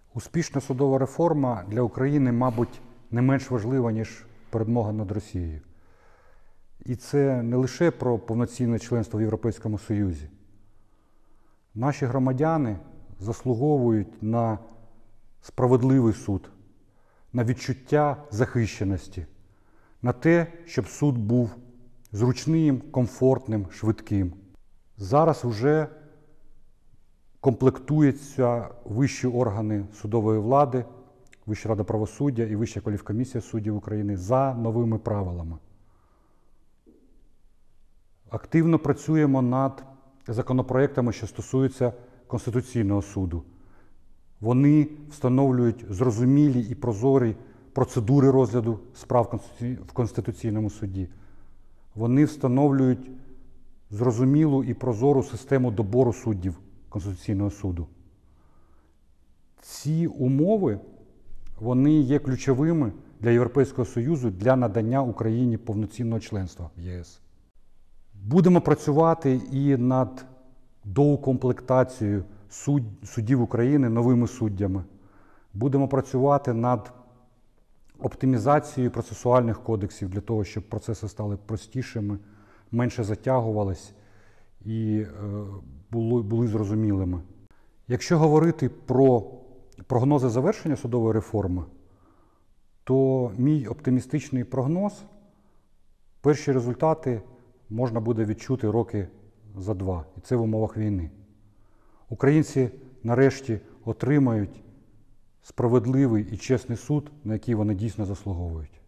Успішна судова реформа для України, мабуть, не менш важлива, ніж перемога над Росією. І це не лише про повноцінне членство в Європейському Союзі. Наші громадяни заслуговують на справедливий суд, на відчуття захищеності, на те, щоб суд був зручним, комфортним, швидким. Зараз вже комплектуються вищі органи судової влади, Вища рада правосуддя і Вища кваліфкомісія суддів України за новими правилами. Активно працюємо над законопроектами, що стосуються Конституційного суду. Вони встановлюють зрозумілі і прозорі процедури розгляду справ в Конституційному суді. Вони встановлюють зрозумілу і прозору систему добору суддів Конституційного суду. Ці умови, вони є ключовими для Європейського Союзу для надання Україні повноцінного членства в ЄС. Будемо працювати і над доукомплектацією суддів України новими суддями. Будемо працювати над оптимізацією процесуальних кодексів для того, щоб процеси стали простішими, менше затягувались і були зрозумілими. Якщо говорити про прогнози завершення судової реформи, то мій оптимістичний прогноз – перші результати можна буде відчути роки за 2, і це в умовах війни. Українці нарешті отримають справедливий і чесний суд, на який вони дійсно заслуговують.